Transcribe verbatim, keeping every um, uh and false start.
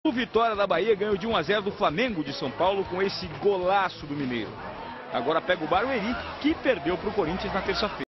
O Vitória da Bahia ganhou de um a zero do Flamengo de São Paulo com esse golaço do Mineiro. Agora pega o Barueri, que perdeu para o Corinthians na terça-feira.